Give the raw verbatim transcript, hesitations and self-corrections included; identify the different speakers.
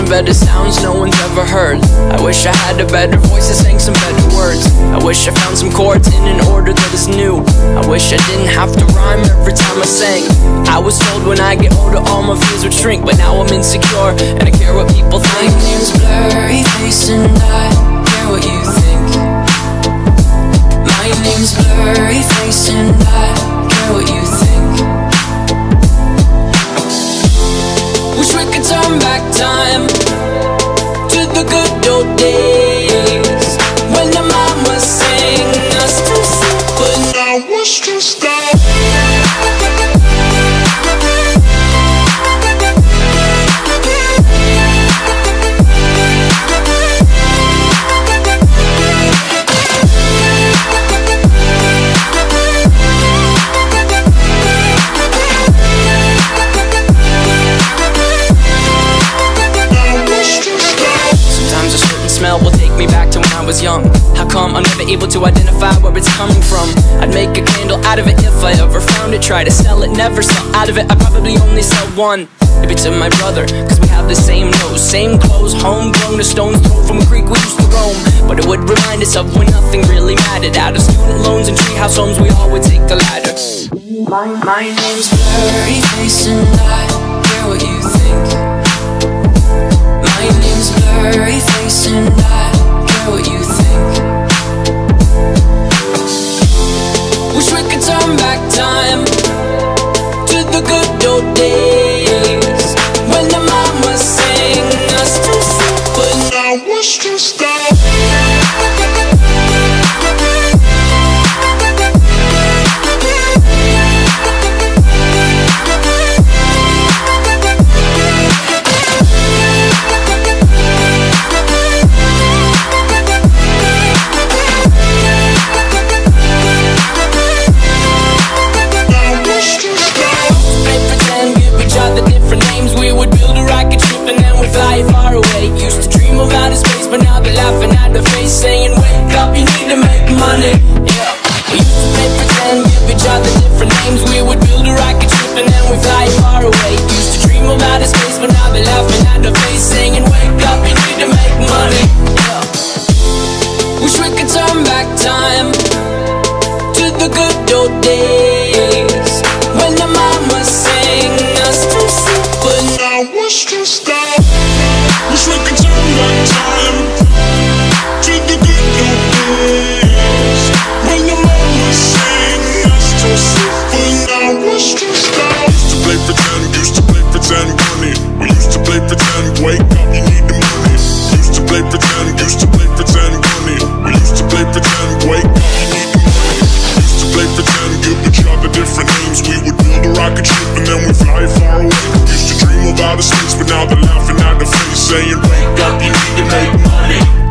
Speaker 1: some better sounds no one's ever heard. I wish I had a better voice that sang some better words. I wish I found some chords in an order that is new. I wish I didn't have to rhyme every time I sang. I was told when I get older all my fears would shrink, but now I'm insecure and I care what people think.
Speaker 2: My name's Blurryface and I care what you think. My name's Blurryface and I care what you think. Wish we could turn back time to the good old days when the mama sang us to sleep, but now we're stressed out.
Speaker 1: Will take me back to when I was young. How come I'm never able to identify where it's coming from? I'd make a candle out of it if I ever found it. Try to sell it, never sell out of it. I probably only sell one. Maybe to my brother, cause we have the same nose, same clothes, homegrown, a stone's throw from a creek we used to roam. But it would remind us of when nothing really mattered. Out of student loans and treehouse homes, we all would take the ladder.
Speaker 2: My, my name's Blurryface and I care what you think. My name's Blurryface and I care what you think. Wish we could turn back time to the good old days when the mama sang us to sleep, but now we're stressed out. Fly far away, used to dream of outer space, but now they're laughing at the face, saying wake up, you need to make money. Yeah, we used to play pretend, give each other different names. We would build a rocket ship and then we fly far away. Used to dream of outer space, but now they're laughing at the face, saying wake up, you need to make money. Yeah, wish we could turn back time to the good old days when the mama sang us to sleep, but now we're stressed out. Wish we could turn back time to the good old days when the mama sang us to sleep, but now we're stressed out.
Speaker 3: Used to play pretend, used to play pretend, money. We used to play pretend, wake up, you need the money. Used to play pretend, used to play pretend, money. We used to play pretend, wake up, you need the money. Used to play pretend, give each other different names. We would build a rocket ship and then we fly far away. Used to dream of outer space, but now they're laughing at the face, saying wake up, you need to make money.